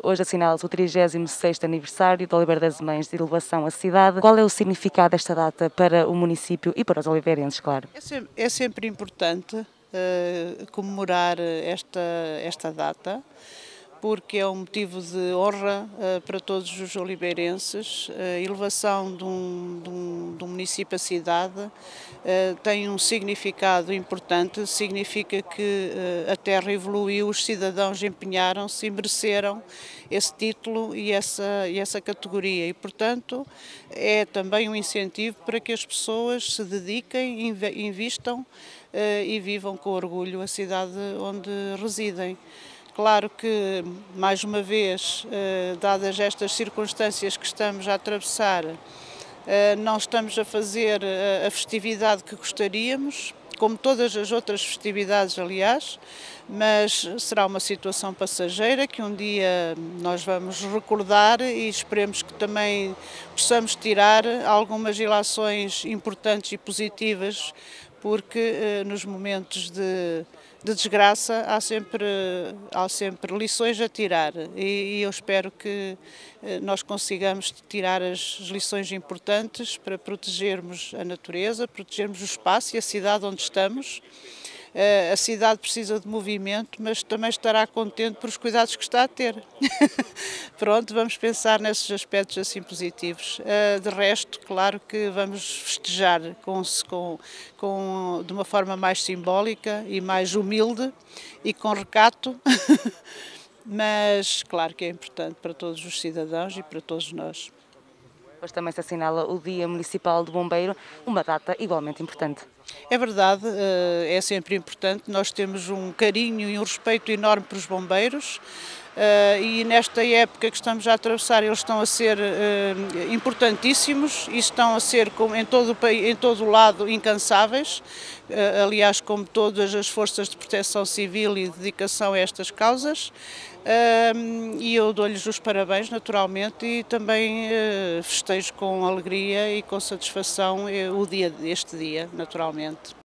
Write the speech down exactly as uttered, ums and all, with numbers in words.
hoje assinala-se o trigésimo sexto aniversário do Oliveira das Mães de elevação à cidade. Qual é o significado desta data para o município e para os oliveirenses, claro? É sempre, é sempre importante uh, comemorar esta, esta data, porque é um motivo de honra uh, para todos os oliveirenses. A elevação de um, de um, de um município à cidade uh, tem um significado importante, significa que uh, a terra evoluiu, os cidadãos empenharam-se e mereceram esse título e essa, e essa categoria, e portanto é também um incentivo para que as pessoas se dediquem, invistam uh, e vivam com orgulho a cidade onde residem. Claro que, mais uma vez, dadas estas circunstâncias que estamos a atravessar, não estamos a fazer a festividade que gostaríamos, como todas as outras festividades, aliás, mas será uma situação passageira que um dia nós vamos recordar e esperemos que também possamos tirar algumas ilações importantes e positivas, porque nos momentos de, de desgraça há sempre, há sempre lições a tirar e, e eu espero que nós consigamos tirar as lições importantes para protegermos a natureza, protegermos o espaço e a cidade onde estamos. A cidade precisa de movimento, mas também estará contente por os cuidados que está a ter. Pronto, vamos pensar nesses aspectos assim positivos. De resto, claro que vamos festejar com, com, com, de uma forma mais simbólica e mais humilde e com recato, mas claro que é importante para todos os cidadãos e para todos nós. Hoje também se assinala o Dia Municipal do Bombeiro, uma data igualmente importante. É verdade, é sempre importante, nós temos um carinho e um respeito enorme para os bombeiros e nesta época que estamos a atravessar eles estão a ser importantíssimos e estão a ser em todo o país, em todo o lado incansáveis, aliás como todas as forças de proteção civil e dedicação a estas causas. E eu dou-lhes os parabéns naturalmente e também festejo com alegria e com satisfação o dia, este dia, naturalmente.